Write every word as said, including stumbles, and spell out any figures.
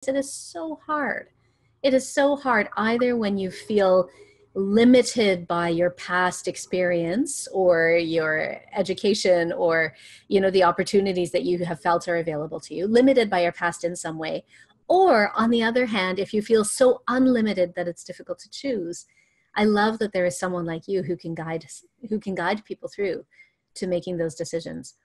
it is so hard. It is so hard either when you feel limited by your past experience or your education or, you know, the opportunities that you have felt are available to you, limited by your past in some way. Or on the other hand, if you feel so unlimited that it's difficult to choose, I love that there is someone like you who can guide who can guide people through to making those decisions.